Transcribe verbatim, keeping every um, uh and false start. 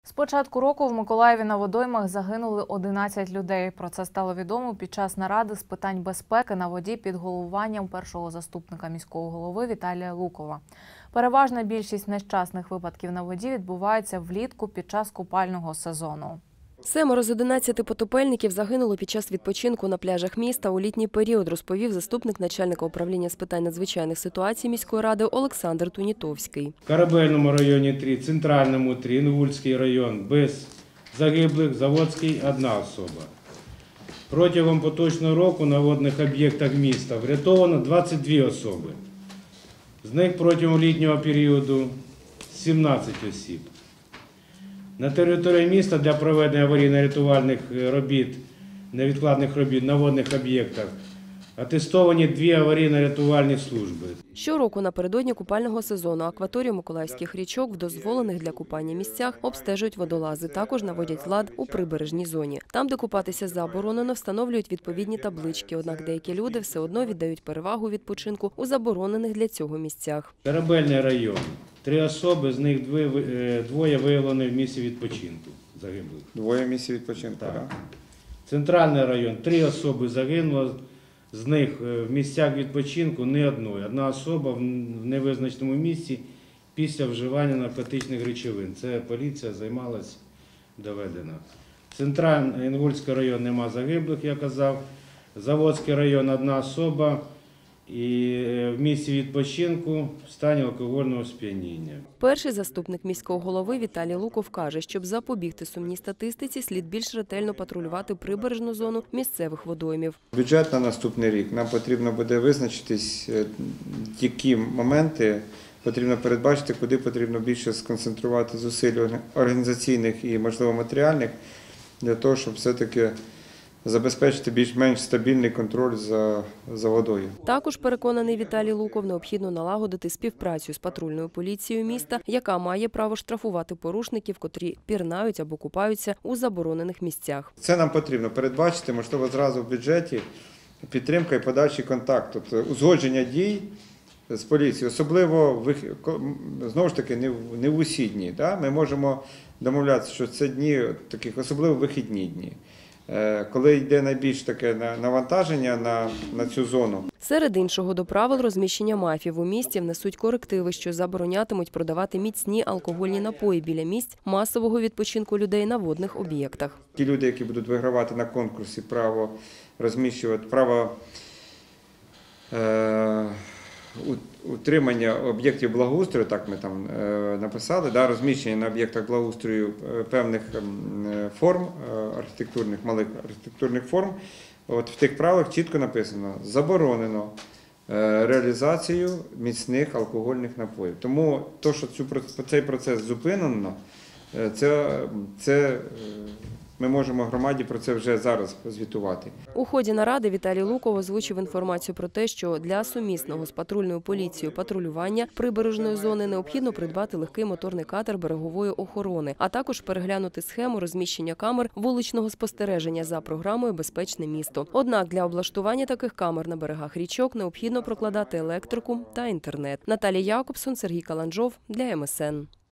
З початку року в Миколаєві на водоймах загинули одинадцять людей. Про це стало відомо під час наради з питань безпеки на воді під головуванням першого заступника міського голови Віталія Лукова. Переважна більшість нещасних випадків на воді відбувається влітку під час купального сезону. Семеро з одинадцяти потопельників загинуло під час відпочинку на пляжах міста у літній період, розповів заступник начальника управління з питань надзвичайних ситуацій міської ради Олександр Тунітовський. В Корабельному районі – три, Центральному – три, Інгульський район – без загиблих, Заводський – одна особа. Протягом поточного року на водних об'єктах міста врятовано двадцять дві особи. З них протягом літнього періоду – сімнадцять осіб. На території міста для проведення аварійно-рятувальних робіт, невідкладних робіт на водних об'єктах атестовані дві аварійно-рятувальні служби. Щороку напередодні купального сезону акваторію миколаївських річок в дозволених для купання місцях обстежують водолази. Також наводять лад у прибережній зоні. Там, де купатися заборонено, встановлюють відповідні таблички. Однак деякі люди все одно віддають перевагу відпочинку у заборонених для цього місцях. Корабельний район. Три особи, з них двоє виявлені в місці відпочинку загиблих. Двоє в місці відпочинку, так? Так. Центральний район. Три особи загинуло, з них в місцях відпочинку не одної. Одна особа в невизначеному місці після вживання наркотичних речовин. Це поліція займалась, доведено. Центральний Інгульський район нема загиблих, я казав. Заводський район одна особа. І в місці відпочинку в стані алкогольного сп'яніння. Перший заступник міського голови Віталій Луков каже, щоб запобігти сумній статистиці, слід більш ретельно патрулювати прибережну зону місцевих водоймів. Бюджет на наступний рік. Нам потрібно буде визначитись, які моменти потрібно передбачити, куди потрібно більше сконцентрувати зусиль організаційних і, можливо, матеріальних, для того, щоб все-таки забезпечити більш-менш стабільний контроль за, за водою. Також, переконаний Віталій Луков, необхідно налагодити співпрацю з патрульною поліцією міста, яка має право штрафувати порушників, котрі пірнають або купаються у заборонених місцях. Це нам потрібно передбачити, можливо, зразу в бюджеті підтримка і подальший контакт, тобто узгодження дій з поліцією, особливо знову ж таки не в усі дні. Да? Ми можемо домовлятися, що це дні таких особливо вихідні дні, коли йде найбільш таке навантаження на, на цю зону. Серед іншого, до правил розміщення мафів у місті внесуть корективи, що заборонятимуть продавати міцні алкогольні напої біля місць масового відпочинку людей на водних об'єктах. Ті люди, які будуть вигравати на конкурсі право розміщувати, право е, утримання об'єктів благоустрою, так ми там написали, да, розміщення на об'єктах благоустрою певних форм, архітектурних, малих архітектурних форм. От в тих правилах чітко написано: заборонено реалізацію міцних алкогольних напоїв. Тому то, що цю, цей процес зупинено, це, це ми можемо громаді про це вже зараз звітувати. У ході наради Віталій Луков озвучив інформацію про те, що для сумісного з патрульною поліцією патрулювання прибережної зони необхідно придбати легкий моторний катер берегової охорони, а також переглянути схему розміщення камер вуличного спостереження за програмою «Безпечне місто». Однак для облаштування таких камер на берегах річок необхідно прокладати електрику та інтернет. Наталія Якобсон, Сергій Каланджов для ем ес ен.